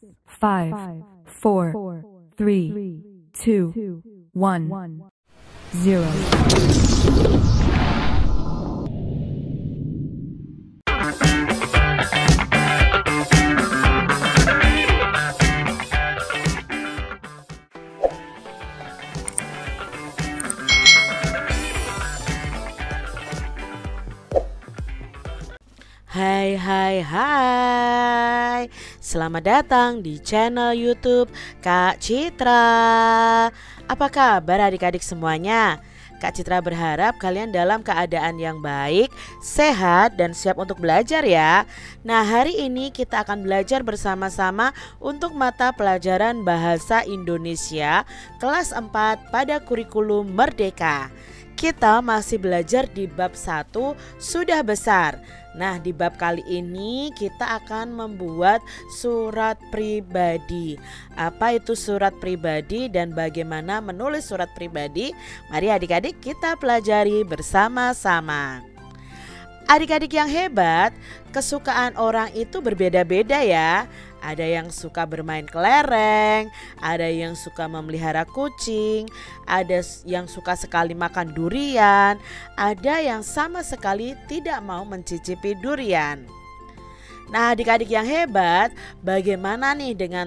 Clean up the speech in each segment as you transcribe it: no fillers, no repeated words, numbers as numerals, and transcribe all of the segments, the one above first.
5, 4, 3, 2, 1, 0. Hai, selamat datang di channel YouTube Kak Citra. Apa kabar adik-adik semuanya? Kak Citra berharap kalian dalam keadaan yang baik, sehat, dan siap untuk belajar ya. Nah, hari ini kita akan belajar bersama-sama untuk mata pelajaran Bahasa Indonesia kelas 4 pada kurikulum Merdeka. Kita masih belajar di bab 1 sudah besar. Nah, di bab kali ini kita akan membuat surat pribadi. Apa itu surat pribadi dan bagaimana menulis surat pribadi? Mari adik-adik kita pelajari bersama-sama. Adik-adik yang hebat, kesukaan orang itu berbeda-beda ya. Ada yang suka bermain kelereng, ada yang suka memelihara kucing, ada yang suka sekali makan durian, ada yang sama sekali tidak mau mencicipi durian. Nah, adik-adik yang hebat, bagaimana nih dengan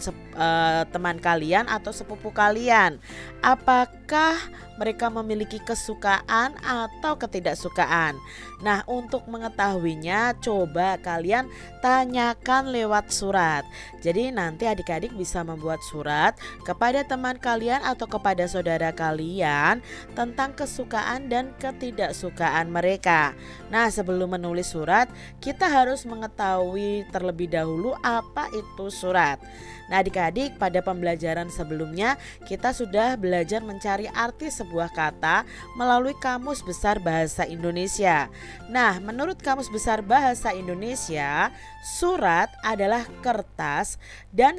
teman kalian atau sepupu kalian? Apakah mereka memiliki kesukaan atau ketidaksukaan? Nah, untuk mengetahuinya coba kalian tanyakan lewat surat. Jadi nanti adik-adik bisa membuat surat kepada teman kalian atau kepada saudara kalian tentang kesukaan dan ketidaksukaan mereka. Nah, sebelum menulis surat, kita harus mengetahui terlebih dahulu apa itu surat. Nah, adik-adik, pada pembelajaran sebelumnya kita sudah belajar mencari arti sebuah kata melalui Kamus Besar Bahasa Indonesia. Nah, menurut Kamus Besar Bahasa Indonesia, surat adalah kertas dan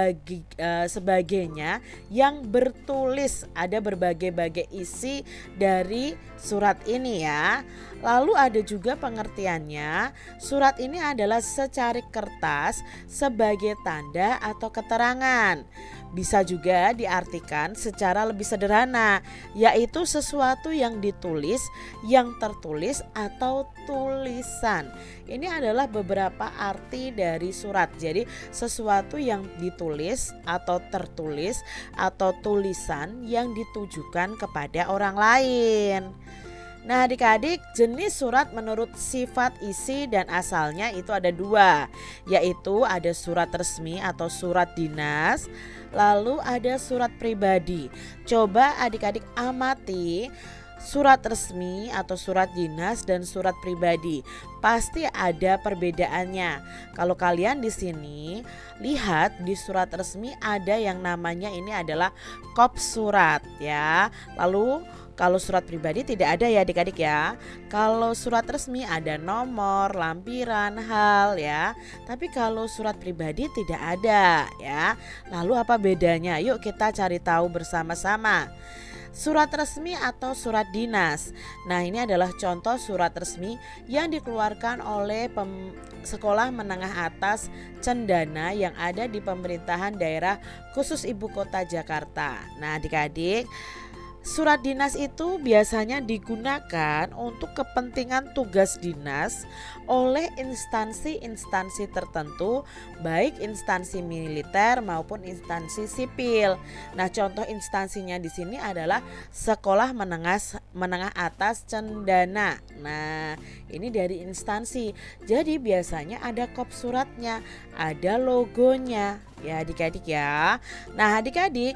sebagainya yang bertulis. Ada berbagai-bagai isi dari surat ini ya. Lalu ada juga pengertiannya, surat ini adalah secari kertas sebagai tanda atau keterangan. Bisa juga diartikan secara lebih sederhana, yaitu sesuatu yang ditulis, yang tertulis atau tulisan. Ini adalah beberapa arti dari surat. Jadi sesuatu yang ditulis atau tertulis atau tulisan yang ditujukan kepada orang lain. Nah, adik-adik, jenis surat menurut sifat, isi, dan asalnya itu ada dua, yaitu ada surat resmi atau surat dinas, lalu ada surat pribadi. Coba adik-adik amati surat resmi atau surat dinas dan surat pribadi. Pasti ada perbedaannya. Kalau kalian di sini lihat di surat resmi ada yang namanya ini adalah kop surat ya. Lalu kalau surat pribadi tidak ada ya adik-adik ya. Kalau surat resmi ada nomor, lampiran, hal ya. Tapi kalau surat pribadi tidak ada ya. Lalu apa bedanya? Yuk kita cari tahu bersama-sama. Surat resmi atau surat dinas. Nah, ini adalah contoh surat resmi yang dikeluarkan oleh sekolah menengah atas Cendana yang ada di pemerintahan daerah khusus ibu kota Jakarta. Nah, adik-adik, surat dinas itu biasanya digunakan untuk kepentingan tugas dinas oleh instansi-instansi tertentu, baik instansi militer maupun instansi sipil. Nah, contoh instansinya di sini adalah sekolah menengah atas Cendana. Nah, ini dari instansi. Jadi biasanya ada kop suratnya, ada logonya ya adik-adik ya. Nah, adik-adik,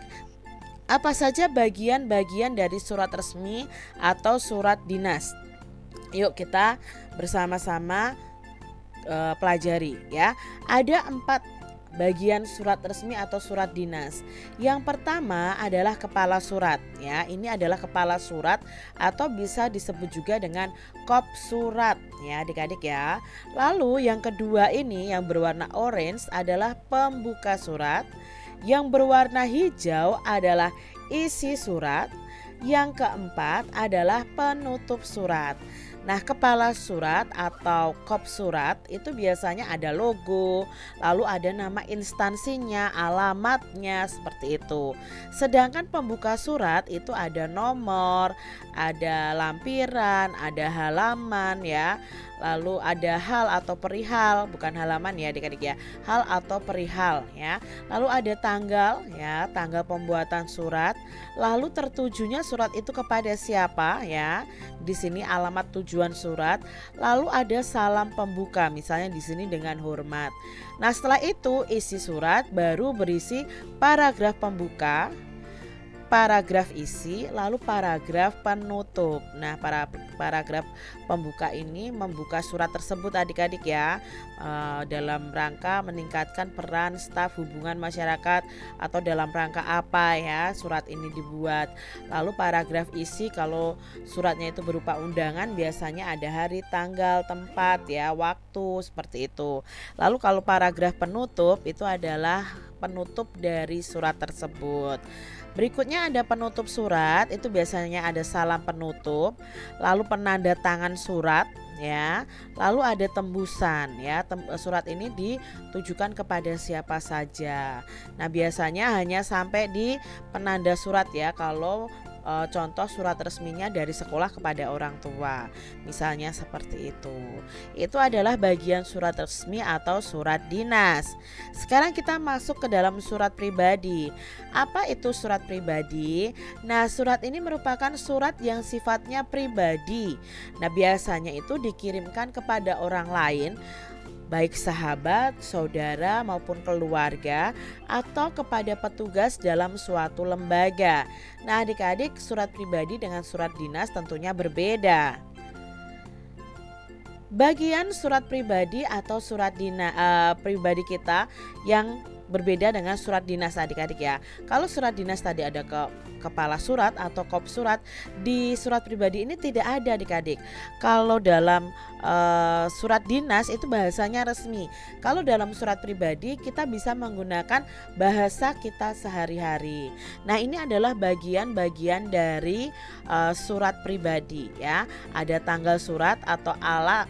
apa saja bagian-bagian dari surat resmi atau surat dinas? Yuk kita bersama-sama pelajari ya. Ada 4 bagian surat resmi atau surat dinas. Yang pertama adalah kepala surat ya. Ini adalah kepala surat atau bisa disebut juga dengan kop surat ya adik-adik ya. Lalu yang kedua ini yang berwarna orange adalah pembuka surat. Yang berwarna hijau adalah isi surat. Yang keempat adalah penutup surat. Nah, kepala surat atau kop surat itu biasanya ada logo, lalu ada nama instansinya, alamatnya, seperti itu. Sedangkan pembuka surat itu ada nomor, ada lampiran, ada halaman ya. Lalu ada hal atau perihal, bukan halaman ya adik-adik ya, hal atau perihal ya. Lalu ada tanggal ya, tanggal pembuatan surat. Lalu tertujunya surat itu kepada siapa ya. Di sini alamat tujuan surat. Lalu ada salam pembuka, misalnya di sini dengan hormat. Nah, setelah itu isi surat baru berisi paragraf pembuka, paragraf isi, lalu paragraf penutup. Nah, paragraf pembuka ini membuka surat tersebut adik-adik ya, dalam rangka meningkatkan peran staf hubungan masyarakat atau dalam rangka apa ya surat ini dibuat. Lalu paragraf isi kalau suratnya itu berupa undangan biasanya ada hari, tanggal, tempat ya, waktu, seperti itu. Lalu kalau paragraf penutup itu adalah penutup dari surat tersebut. Berikutnya ada penutup surat, itu biasanya ada salam penutup, lalu penanda tangan surat ya, lalu ada tembusan ya. Surat ini ditujukan kepada siapa saja. Nah, biasanya hanya sampai di penanda surat ya kalau contoh surat resminya dari sekolah kepada orang tua, misalnya seperti itu. Itu adalah bagian surat resmi atau surat dinas. Sekarang kita masuk ke dalam surat pribadi. Apa itu surat pribadi? Nah, surat ini merupakan surat yang sifatnya pribadi. Nah, biasanya itu dikirimkan kepada orang lain, baik sahabat, saudara maupun keluarga, atau kepada petugas dalam suatu lembaga. Nah, adik-adik, surat pribadi dengan surat dinas tentunya berbeda. Bagian surat pribadi atau surat dinas pribadi kita yang berbeda dengan surat dinas adik-adik ya. Kalau surat dinas tadi ada kepala surat atau kop surat, di surat pribadi ini tidak ada adik-adik. Kalau dalam surat dinas itu bahasanya resmi. Kalau dalam surat pribadi kita bisa menggunakan bahasa kita sehari-hari. Nah, ini adalah bagian-bagian dari surat pribadi ya. Ada tanggal surat atau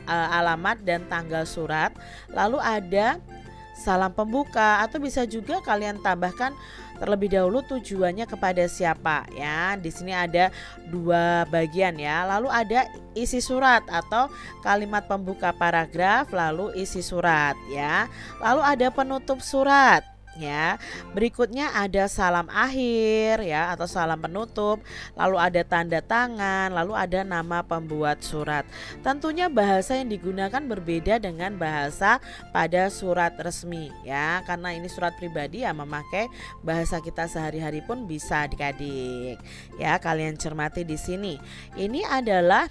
alamat dan tanggal surat. Lalu ada salam pembuka, atau bisa juga kalian tambahkan terlebih dahulu tujuannya kepada siapa ya. Di sini ada dua bagian ya. Lalu ada isi surat atau kalimat pembuka paragraf, lalu isi surat ya. Lalu ada penutup surat ya. Berikutnya ada salam akhir ya atau salam penutup, lalu ada tanda tangan, lalu ada nama pembuat surat. Tentunya bahasa yang digunakan berbeda dengan bahasa pada surat resmi ya, karena ini surat pribadi ya, memakai bahasa kita sehari-hari pun bisa adik-adik ya. Kalian cermati di sini. Ini adalah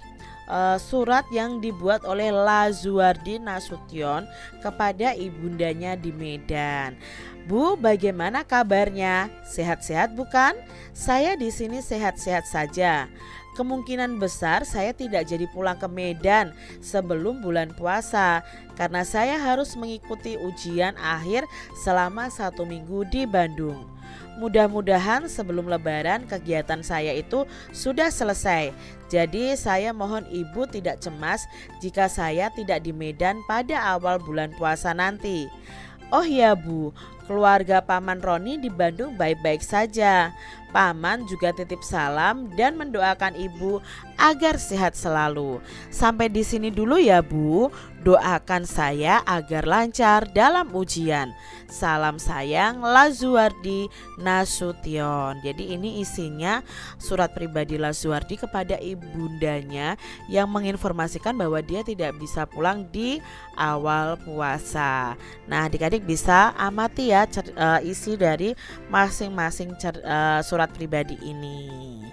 surat yang dibuat oleh Lazuardi Nasution kepada ibundanya di Medan. Bu, bagaimana kabarnya? Sehat-sehat bukan? Saya di sini sehat-sehat saja. Kemungkinan besar saya tidak jadi pulang ke Medan sebelum bulan puasa karena saya harus mengikuti ujian akhir selama 1 minggu di Bandung. Mudah-mudahan sebelum lebaran kegiatan saya itu sudah selesai. Jadi saya mohon ibu tidak cemas jika saya tidak di Medan pada awal bulan puasa nanti. Oh ya Bu, keluarga Paman Roni di Bandung baik-baik saja. Paman juga titip salam dan mendoakan ibu agar sehat selalu. Sampai di sini dulu ya Bu. Doakan saya agar lancar dalam ujian. Salam sayang, Lazuardi Nasution. Jadi ini isinya surat pribadi Lazuardi kepada ibundanya yang menginformasikan bahwa dia tidak bisa pulang di awal puasa. Nah, adik-adik bisa amati ya isi dari masing-masing surat pribadi ini.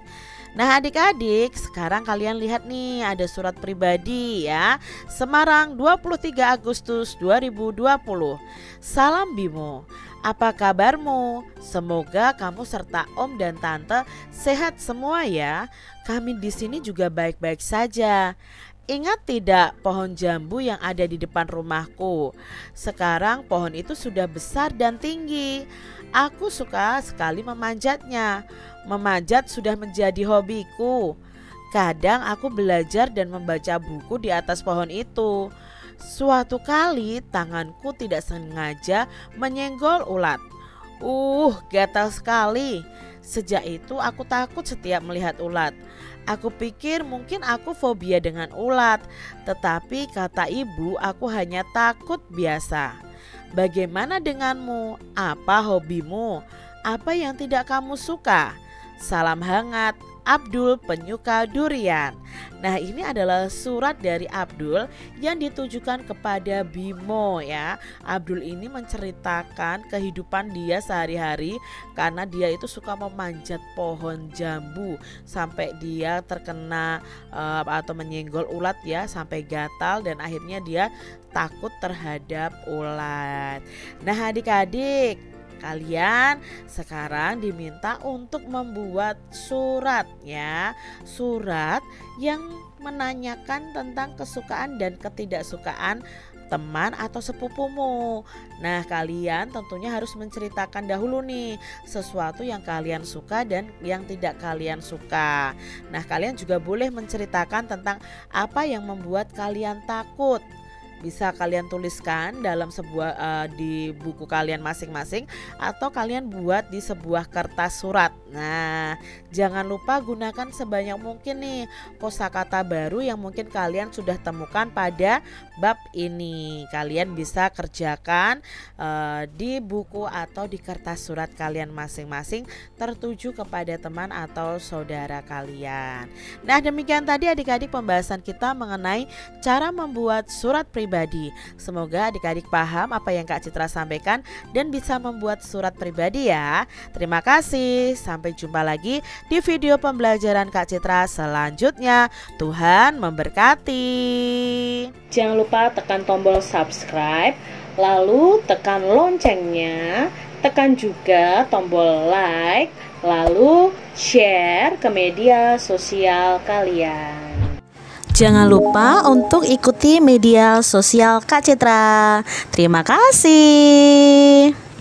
Nah, adik-adik, sekarang kalian lihat nih, ada surat pribadi ya. Semarang 23 Agustus 2020. Salam Bimo. Apa kabarmu? Semoga kamu serta Om dan Tante sehat semua ya. Kami di sini juga baik-baik saja. Ingat tidak pohon jambu yang ada di depan rumahku? Sekarang pohon itu sudah besar dan tinggi. Aku suka sekali memanjatnya. Memanjat sudah menjadi hobiku. Kadang aku belajar dan membaca buku di atas pohon itu. Suatu kali tanganku tidak sengaja menyenggol ulat. Gatal sekali. Sejak itu aku takut setiap melihat ulat. Aku pikir mungkin aku fobia dengan ulat, tetapi kata ibu aku hanya takut biasa. Bagaimana denganmu? Apa hobimu? Apa yang tidak kamu suka? Salam hangat, Abdul penyuka durian. Nah, ini adalah surat dari Abdul yang ditujukan kepada Bimo ya. Abdul ini menceritakan kehidupan dia sehari-hari karena dia itu suka memanjat pohon jambu sampai dia terkena atau menyenggol ulat ya, sampai gatal dan akhirnya dia takut terhadap ulat. Nah, adik-adik, kalian sekarang diminta untuk membuat surat ya. Surat yang menanyakan tentang kesukaan dan ketidaksukaan teman atau sepupumu. Nah, kalian tentunya harus menceritakan dahulu nih sesuatu yang kalian suka dan yang tidak kalian suka. Nah, kalian juga boleh menceritakan tentang apa yang membuat kalian takut. Bisa kalian tuliskan dalam sebuah di buku kalian masing-masing atau kalian buat di sebuah kertas surat. Nah, jangan lupa gunakan sebanyak mungkin nih kosakata baru yang mungkin kalian sudah temukan pada bab ini. Kalian bisa kerjakan di buku atau di kertas surat kalian masing-masing tertuju kepada teman atau saudara kalian. Nah, demikian tadi adik-adik pembahasan kita mengenai cara membuat surat pribadi. Semoga adik-adik paham apa yang Kak Citra sampaikan dan bisa membuat surat pribadi ya. Terima kasih. Sampai jumpa lagi di video pembelajaran Kak Citra selanjutnya. Tuhan memberkati. Jangan lupa tekan tombol subscribe, lalu tekan loncengnya, tekan juga tombol like, lalu share ke media sosial kalian. Jangan lupa untuk ikuti media sosial Kak Citra. Terima kasih.